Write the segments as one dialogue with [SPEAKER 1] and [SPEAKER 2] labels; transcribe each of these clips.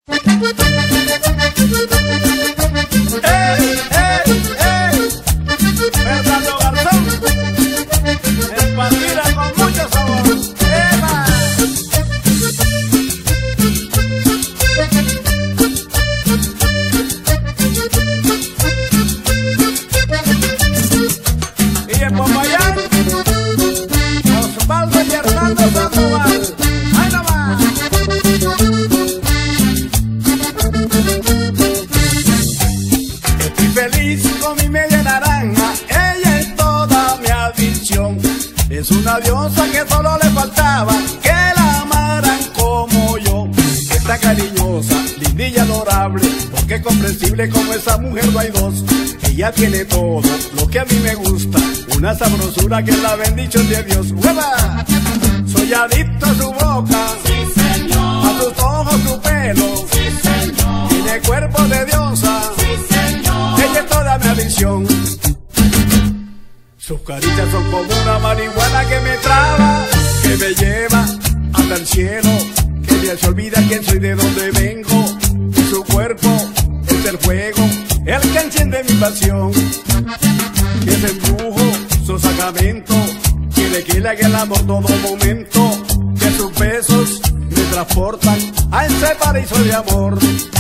[SPEAKER 1] ¡Ey, ey, ey! Fernando Garzón, el Patira con mucho sabor. ¡Eva! Y en Popayán, Osvaldo y Hernando Sandoval. ¡Ay, no más! Estoy feliz con mi media naranja, ella es toda mi adicción. Es una diosa que solo le faltaba que la amaran como yo. Es tan cariñosa, linda y adorable, porque es comprensible como esa mujer no hay dos. Ella tiene todo lo que a mí me gusta, una sabrosura que es la bendición de Dios. ¡Hueva! Soy adicto a su boca,
[SPEAKER 2] Sí, señor.
[SPEAKER 1] a sus ojos, su pelo,
[SPEAKER 2] Sí, señor.
[SPEAKER 1] tiene cuerpo de diosa.
[SPEAKER 2] Sí, señor.
[SPEAKER 1] Ella es toda mi adicción. Sus caricias son como una marihuana que me traba, que me lleva hasta el cielo, que ya se olvida quién soy, de dónde vengo. Y su cuerpo es el fuego, el que enciende mi pasión. Y ese embrujo, su sacramento, quiere que le haga el amor todo momento. Que sus besos me transportan a ese paraíso de amor.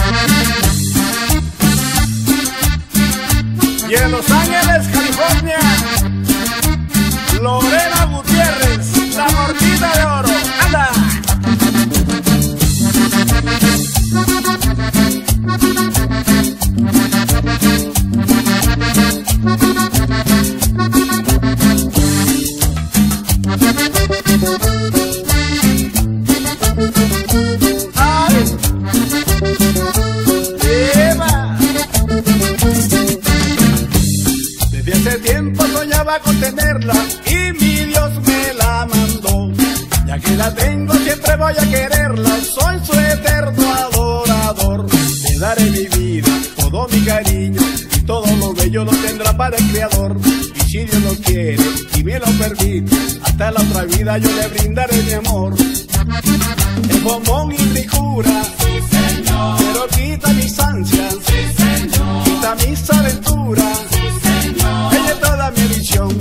[SPEAKER 1] Y en Los Ángeles, California, Lorena Gutiérrez, la Morquita de Oro. ¡Anda! ¡Ay! ¡Eva! Desde hace tiempo soñaba con tenerla y mi Dios me la mandó. Ya que la tengo siempre voy a quererla, soy su eterno adorador. Le daré mi vida, todo mi cariño y todo lo bello lo tendrá para el Creador. Y si Dios lo quiere y me lo permite, hasta la otra vida yo le brindaré mi amor. El bombón y ricura,
[SPEAKER 2] Sí, señor.
[SPEAKER 1] pero quita mis ansias,
[SPEAKER 2] Sí, señor.
[SPEAKER 1] quita mis aventuras.
[SPEAKER 2] Sí, señor.
[SPEAKER 1] Ella es toda mi adicción.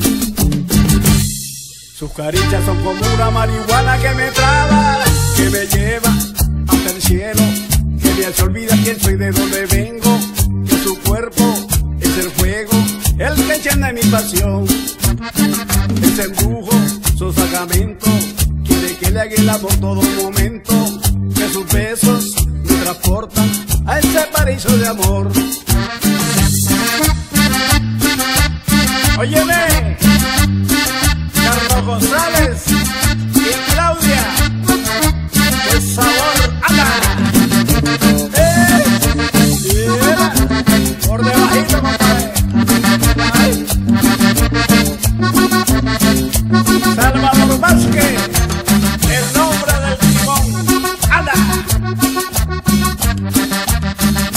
[SPEAKER 1] Sus caricias son como una marihuana que me traba, que me lleva hasta el cielo, que me hace olvidar quién soy, de dónde vengo. Que su cuerpo es el fuego, el que enciende mi pasión. Ese embrujo, su sacramento, quiere que le haga el amor todo momento. Que sus besos me transportan a ese paraíso de amor. Óyeme, Carlos González y Claudia, el sabor anda. Mira, por debajito, compadre. Ay. Salvador Vázquez, el nombre del timón. Anda.